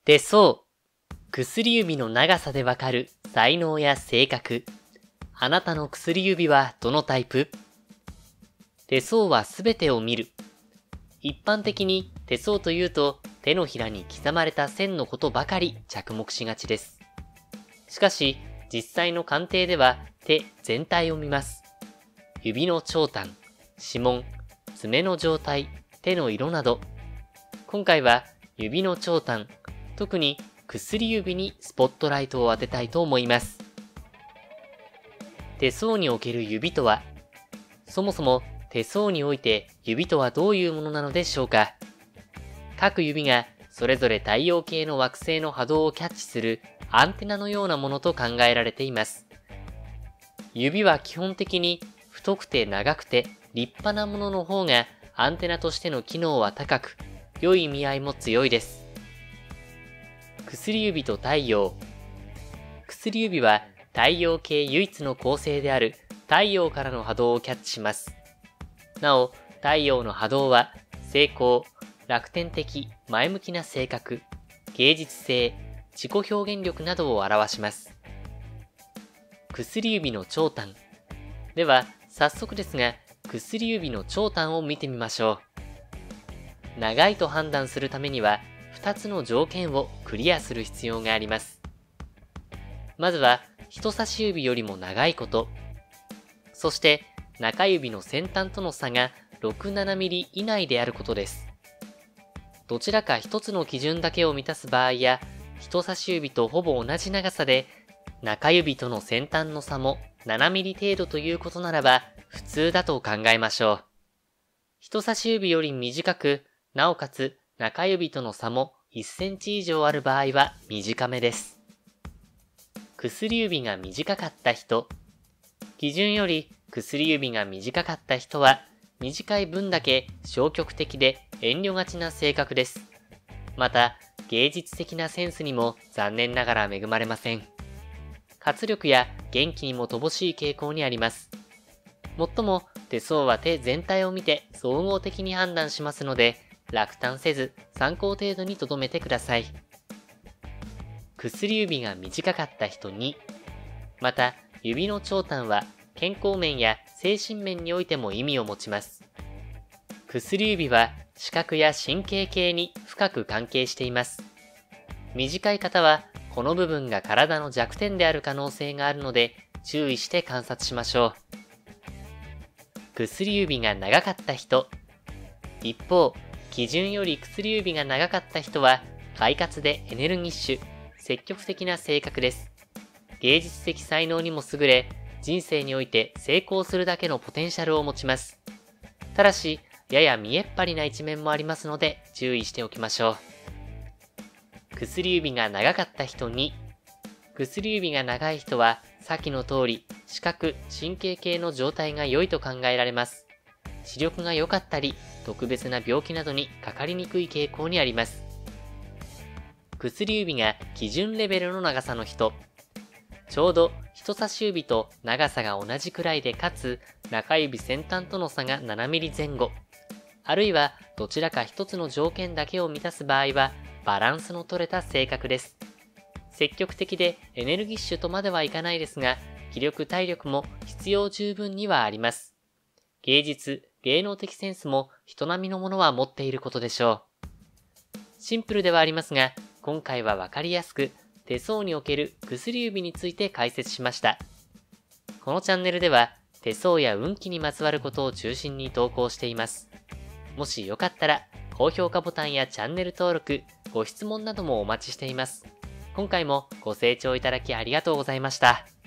手相、薬指の長さでわかる才能や性格。あなたの薬指はどのタイプ？手相はすべてを見る。一般的に手相というと手のひらに刻まれた線のことばかり着目しがちです。しかし実際の鑑定では手全体を見ます。指の長短、指紋、爪の状態、手の色など。今回は指の長短、特に薬指にスポットライトを当てたいと思います。手相における指とは、そもそも手相において指とはどういうものなのでしょうか。各指がそれぞれ太陽系の惑星の波動をキャッチするアンテナのようなものと考えられています。指は基本的に太くて長くて立派なものの方がアンテナとしての機能は高く、良い意味合いも強いです。薬指と太陽。薬指は太陽系唯一の恒星である太陽からの波動をキャッチします。なお、太陽の波動は成功、楽天的、前向きな性格、芸術性、自己表現力などを表します。薬指の長短。では、早速ですが、薬指の長短を見てみましょう。長いと判断するためには、2つの条件をクリアする必要があります。まずは、人差し指よりも長いこと。そして、中指の先端との差が6、7ミリ以内であることです。どちらか一つの基準だけを満たす場合や、人差し指とほぼ同じ長さで、中指との先端の差も7ミリ程度ということならば、普通だと考えましょう。人差し指より短く、なおかつ中指との差も1センチ以上ある場合は短めです。薬指が短かった人。基準より薬指が短かった人は、短い分だけ消極的で遠慮がちな性格です。また、芸術的なセンスにも残念ながら恵まれません。活力や元気にも乏しい傾向にあります。もっとも手相は手全体を見て総合的に判断しますので、落胆せず参考程度に留めてください。薬指が短かった人に、また指の長短は健康面や精神面においても意味を持ちます。薬指は視覚や神経系に深く関係しています。短い方はこの部分が体の弱点である可能性があるので注意して観察しましょう。薬指が長かった人。一方、基準より薬指が長かった人は快活でエネルギッシュ、積極的な性格です。芸術的才能にも優れ、人生において成功するだけのポテンシャルを持ちます。ただし、やや見えっ張りな一面もありますので注意しておきましょう。薬指が長かった人に、薬指が長い人は先の通り視覚・神経系の状態が良いと考えられます。視力が良かったり、特別な病気などにかかりにくい傾向にあります。薬指が基準レベルの長さの人。ちょうど人差し指と長さが同じくらいでかつ中指先端との差が7ミリ前後。あるいはどちらか一つの条件だけを満たす場合はバランスの取れた性格です。積極的でエネルギッシュとまではいかないですが、気力体力も必要十分にはあります。芸術、芸能的センスも人並みのものは持っていることでしょう。シンプルではありますが、今回はわかりやすく手相における薬指について解説しました。このチャンネルでは手相や運気にまつわることを中心に投稿しています。もしよかったら高評価ボタンやチャンネル登録、ご質問などもお待ちしています。今回もご清聴いただきありがとうございました。